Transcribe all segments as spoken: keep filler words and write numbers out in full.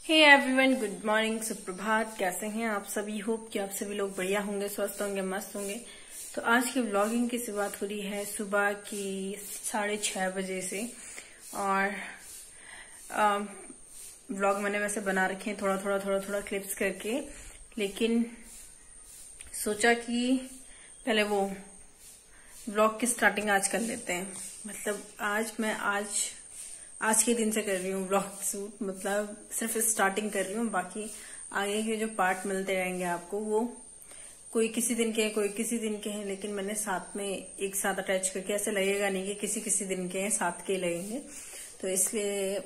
Hey everyone, good morning, सुप्रभात। कैसे हैं आप सभी? होप कि आप सभी लोग बढ़िया होंगे, स्वस्थ होंगे, मस्त होंगे। तो आज की व्लॉगिंग की शुरुआत हो रही है सुबह की साढ़े छह बजे से। और व्लॉग मैंने वैसे बना रखे हैं थोड़ा थोड़ा थोड़ा थोड़ा क्लिप्स करके, लेकिन सोचा कि पहले वो व्लॉग की स्टार्टिंग आज कर लेते हैं। मतलब आज मैं आज आज के दिन से कर रही हूँ व्लॉग शूट, मतलब सिर्फ स्टार्टिंग कर रही हूँ। बाकी आगे के जो पार्ट मिलते रहेंगे आपको, वो कोई किसी दिन के हैं, कोई किसी दिन के हैं, लेकिन मैंने साथ में एक साथ अटैच करके, ऐसे लगेगा नहीं कि किसी किसी दिन के हैं, साथ के लगेंगे। तो इसलिए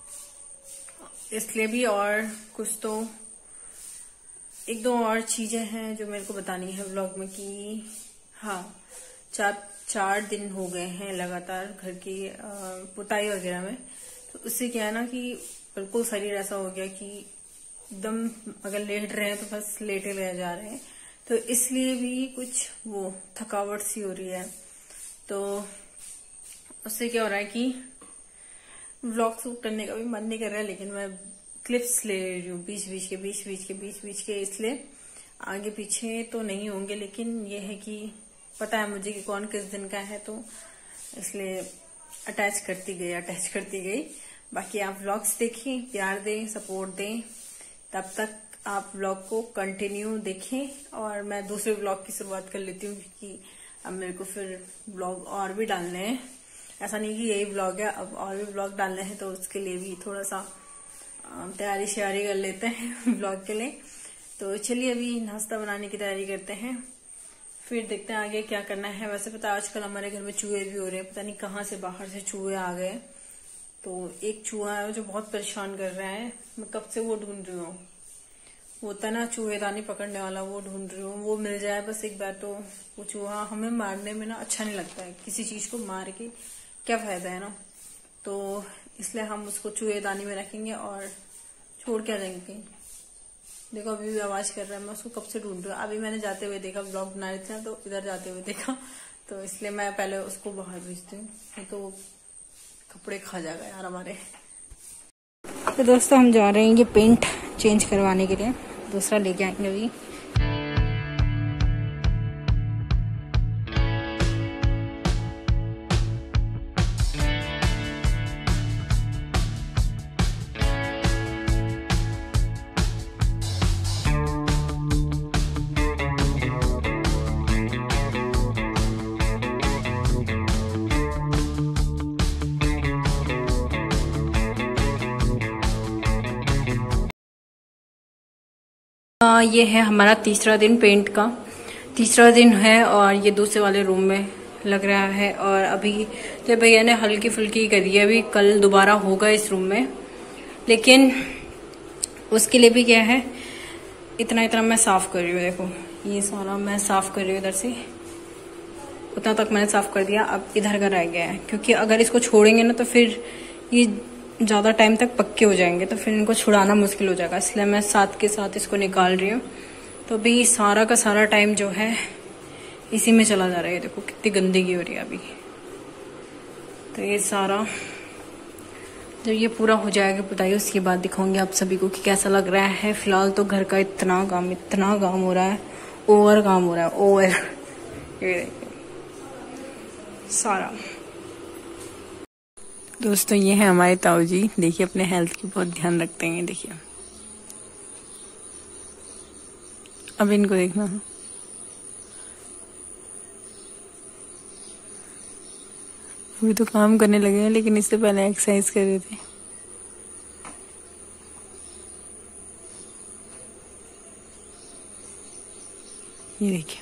इसलिए भी और कुछ तो एक दो और चीजें हैं जो मेरे को बतानी है व्लॉग में कि हाँ, चार चार दिन हो गए हैं लगातार घर की पुताई वगैरह में। तो उससे क्या है ना कि बिल्कुल शरीर ऐसा हो गया कि एकदम अगर लेट रहे हैं तो बस लेटे रह जा रहे हैं। तो इसलिए भी कुछ वो थकावट सी हो रही है। तो उससे क्या हो रहा है कि व्लॉग शूट करने का भी मन नहीं कर रहा है, लेकिन मैं क्लिप्स ले रही हूँ बीच बीच के बीच बीच के बीच बीच के इसलिए आगे पीछे तो नहीं होंगे, लेकिन ये है कि पता है मुझे कि कौन किस दिन का है, तो इसलिए अटैच करती गई अटैच करती गई। बाकी आप व्लॉग्स देखें, प्यार दें, सपोर्ट दें, तब तक आप व्लॉग को कंटिन्यू देखें। और मैं दूसरे व्लॉग की शुरुआत कर लेती हूँ, क्योंकि अब मेरे को फिर व्लॉग और भी डालने हैं। ऐसा नहीं कि यही व्लॉग है, अब और भी व्लॉग डालने हैं, तो उसके लिए भी थोड़ा सा तैयारी श्यारी कर लेते हैं व्लॉग के लिए। तो चलिए अभी नाश्ता बनाने की तैयारी करते हैं, फिर देखते हैं आगे क्या करना है। वैसे पता है आजकल हमारे घर में चूहे भी हो रहे हैं, पता नहीं कहाँ से बाहर से चूहे आ गए। तो एक चूहा है जो बहुत परेशान कर रहा है, मैं कब से वो ढूंढ रही हूँ। वो होता ना चूहेदानी पकड़ने वाला, वो ढूंढ रही हूँ, वो मिल जाए बस एक बार। तो वो चूहा हमें मारने में ना अच्छा नहीं लगता है, किसी चीज को मार के क्या फायदा है ना। तो इसलिए हम उसको चूहेदानी में रखेंगे और छोड़ के आ जाएंगे कहीं। देखो अभी भी आवाज कर रहा है, मैं उसको कब से ढूंढ रही हूँ। अभी मैंने जाते हुए देखा, ब्लॉग बना रहे थे तो इधर जाते हुए देखा, तो इसलिए मैं पहले उसको बाहर भेजती हूँ, नहीं तो कपड़े खा जाएगा यार हमारे। तो दोस्तों हम जा रहे हैं ये पेंट चेंज करवाने के लिए, दूसरा लेके आएंगे अभी। आ, ये है हमारा तीसरा दिन पेंट का, तीसरा दिन है और ये दूसरे वाले रूम में लग रहा है। और अभी तो भैया ने हल्की फुल्की करी है, अभी कल दोबारा होगा इस रूम में, लेकिन उसके लिए भी क्या है, इतना इतना मैं साफ कर रही हूँ। देखो ये सारा मैं साफ कर रही हूँ, इधर से उतना तक मैंने साफ कर दिया, अब इधर का रह गया है। क्योंकि अगर इसको छोड़ेंगे ना तो फिर ये ज्यादा टाइम तक पक्के हो जाएंगे, तो फिर इनको छुड़ाना मुश्किल हो जाएगा, इसलिए मैं साथ के साथ इसको निकाल रही हूँ। तो अभी सारा का सारा टाइम जो है इसी में चला जा रहा है। देखो कितनी गंदगी हो रही है अभी। तो ये सारा जब ये पूरा हो जाएगा पुताई, उसके बाद दिखाऊंगी आप सभी को कि कैसा लग रहा है। फिलहाल तो घर का इतना काम इतना काम हो रहा है, ओवर काम हो रहा है, ओवर। ये देखिए सारा। दोस्तों ये है हमारे ताऊ जी, देखिए अपने हेल्थ की बहुत ध्यान रखते हैं। देखिए अब इनको देखना, अभी तो काम करने लगे हैं, लेकिन इससे पहले एक्सरसाइज कर रहे थे। ये देखिए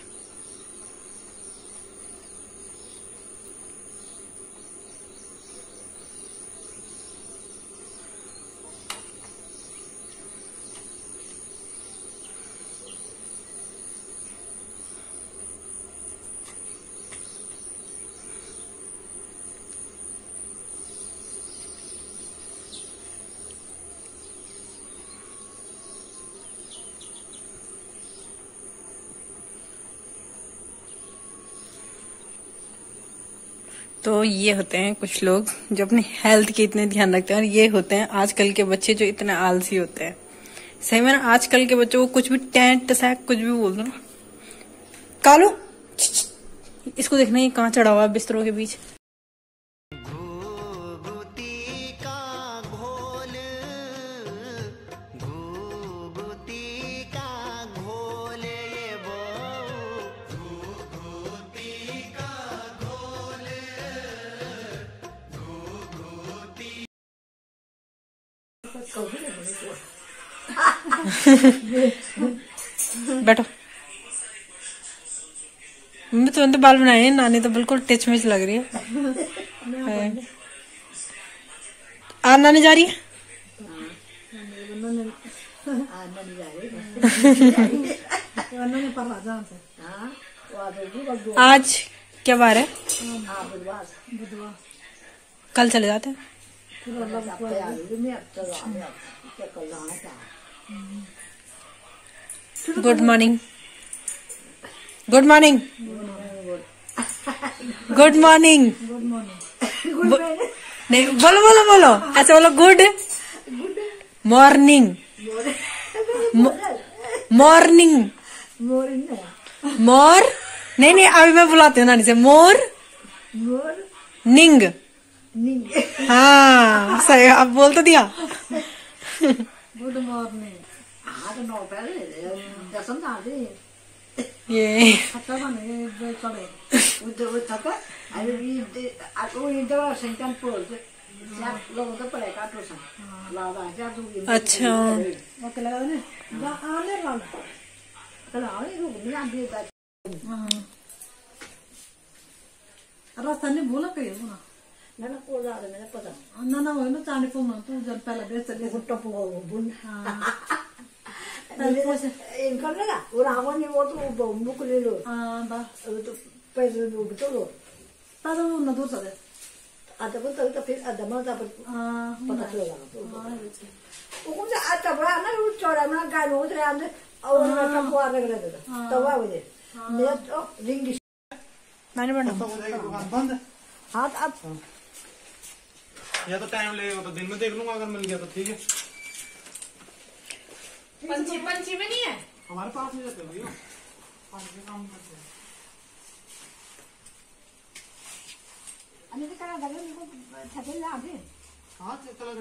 तो ये होते हैं कुछ लोग जो अपनी हेल्थ के इतने ध्यान रखते हैं, और ये होते हैं आजकल के बच्चे जो इतने आलसी होते हैं। सही में आजकल के बच्चों को कुछ भी टेंट सैक कुछ भी बोल दो ना, कालू इसको देखना ये कहाँ चढ़ा हुआ है बिस्तरों के बीच। बैठो, मम्मी तुरंत बाल बनाए हैं, नानी तो बिल्कुल टिच मिच लग रही है। आ नानी जा रही है। आज क्या बार है? कल चले जाते हैं। Good morning, good morning, good morning. नहीं बोलो बोलो बोलो, ऐसे बोलो, गुड मॉर्निंग, मॉर्निंग, मोर नहीं नहीं अभी मैं बुलाती हूँ नानी से, मोर निंग। हाँ सही, अब बोल तो दिया। Good morning. ये अच्छा राजस्थानी बोला कहीं ना ना ना पोजा है मैंने पता ना ना वो ना चांदी को ना तू जब पहले बेच चले गुट्टा पुआ वो बुन हाँ इनका लगा वो रावण ने वो तो वो मुक ले लो हाँ बा तो पैसे वो तो लो ताजा वो ना दूर चले आता को तो फिर आता मार था पर हाँ पता चलेगा वो कौन सा आता बड़ा ना वो चौड़ा ना गाय में उतरे आंधे और ना टपुआ रख रहे थे तो वाह वो दे मैं तो रिंग मैंने बना बंद हाँ अब या तो टाइम लगेगा तो दिन में देख लूंगा, अगर मिल गया तो ठीक है। पंछी पंछी में नहीं है हमारे पास नहीं रहते भैया, पानी के काम करते हैं। अने तो करा लगे मेरे को छपे ला दे हाँ चला।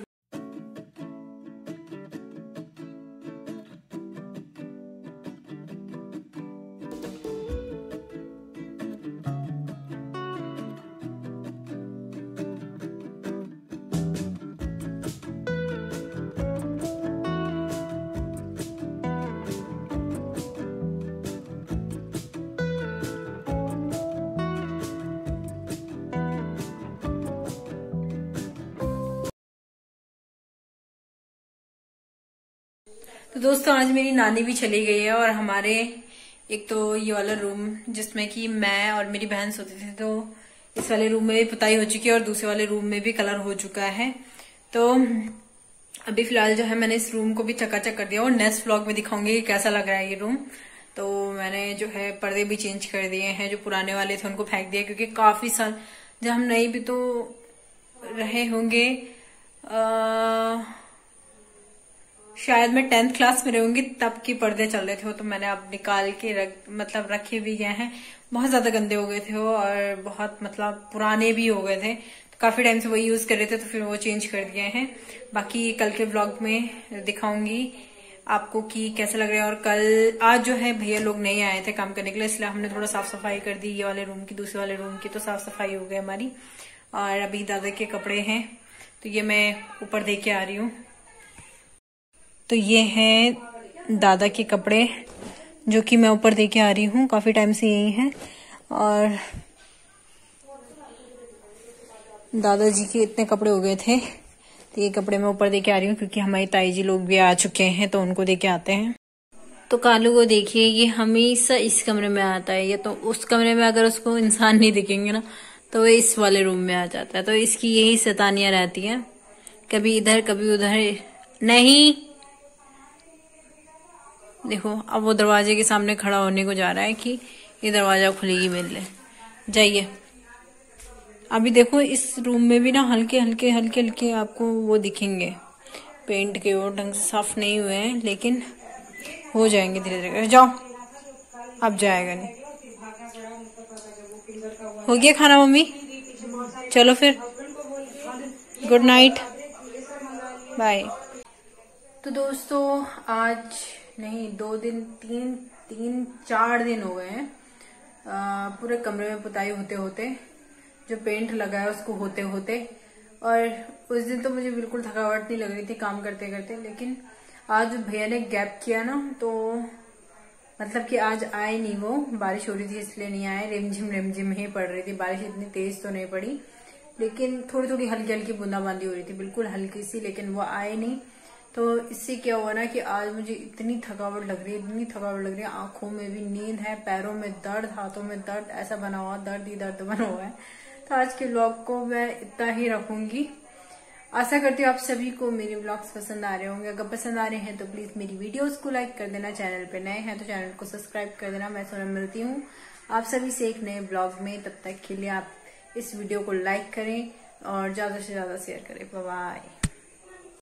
तो दोस्तों आज मेरी नानी भी चली गई है, और हमारे एक तो ये वाला रूम जिसमें कि मैं और मेरी बहन सोती थी, तो इस वाले रूम में भी पुताई हो चुकी है और दूसरे वाले रूम में भी कलर हो चुका है। तो अभी फिलहाल जो है मैंने इस रूम को भी चकाचक कर दिया, और नेक्स्ट व्लॉग में दिखाऊंगी कि कैसा लग रहा है ये रूम। तो मैंने जो है पर्दे भी चेंज कर दिए हैं, जो पुराने वाले थे उनको फेंक दिया, क्योंकि काफी साल जब हम नहीं भी तो रहे होंगे, आ, शायद मैं टेंथ क्लास में रहूंगी तब के पर्दे चल रहे थे, तो मैंने अब निकाल के रख मतलब रखे भी गए हैं। बहुत ज्यादा गंदे हो गए थे वो, और बहुत मतलब पुराने भी हो गए थे, तो काफी टाइम से वही यूज कर रहे थे, तो फिर वो चेंज कर दिए हैं। बाकी कल के व्लॉग में दिखाऊंगी आपको कि कैसे लग रहे हैं। और कल आज जो है भैया लोग नहीं आए थे काम करने के लिए, इसलिए हमने थोड़ा साफ सफाई कर दी ये वाले रूम की, दूसरे वाले रूम की तो साफ सफाई हो गई हमारी। और अभी दादा के कपड़े हैं तो ये मैं ऊपर दे के आ रही हूँ। तो ये हैं दादा के कपड़े जो कि मैं ऊपर दे के आ रही हूँ, काफी टाइम से यही हैं। और दादाजी के इतने कपड़े हो गए थे, तो ये कपड़े मैं ऊपर दे के आ रही हूँ, क्योंकि हमारी ताई जी लोग भी आ चुके हैं तो उनको दे के आते हैं। तो कालू को देखिए, ये हमेशा इस कमरे में आता है, या तो उस कमरे में अगर उसको इंसान नहीं दिखेंगे ना तो वो इस वाले रूम में आ जाता है। तो इसकी यही शैतानियां रहती हैं, कभी इधर कभी उधर। नहीं देखो अब वो दरवाजे के सामने खड़ा होने को जा रहा है कि ये दरवाजा खुलेगी मेरे लिए। जाइए अभी देखो इस रूम में भी ना हल्के हल्के हल्के हल्के आपको वो दिखेंगे, पेंट के वो ढंग से साफ नहीं हुए हैं, लेकिन हो जाएंगे धीरे धीरे। जाओ, अब जाएगा नहीं। हो गया खाना मम्मी? चलो फिर, गुड नाइट, बाय। तो दोस्तों आज नहीं, दो दिन तीन तीन चार दिन हो गए हैं पूरे कमरे में पुताई होते होते, जो पेंट लगा है उसको होते होते। और उस दिन तो मुझे बिल्कुल थकावट नहीं लग रही थी काम करते करते, लेकिन आज भैया ने गैप किया ना, तो मतलब कि आज आए नहीं, वो बारिश हो रही थी इसलिए नहीं आए। रिमझिम रिमझिम ही पड़ रही थी बारिश, इतनी तेज तो नहीं पड़ी, लेकिन थोड़ी थोड़ी हल्की हल्की बूंदाबांदी हो रही थी, बिल्कुल हल्की सी, लेकिन वो आए नहीं। तो इससे क्या हुआ ना कि आज मुझे इतनी थकावट लग रही है, इतनी थकावट लग रही है, आंखों में भी नींद है, पैरों में दर्द, हाथों में दर्द, ऐसा बना हुआ दर्द ही दर्द बना हुआ है। तो आज के व्लॉग को मैं इतना ही रखूंगी। आशा करती हूँ आप सभी को मेरे व्लॉग्स पसंद आ रहे होंगे। अगर पसंद आ रहे हैं तो प्लीज मेरी वीडियोस को लाइक कर देना, चैनल पे नए हैं तो चैनल को सब्सक्राइब कर देना। मैं सोनम मिलती हूँ आप सभी से एक नए ब्लॉग में, तब तक के लिए आप इस वीडियो को लाइक करें और ज्यादा से ज्यादा शेयर करें। Bye bye.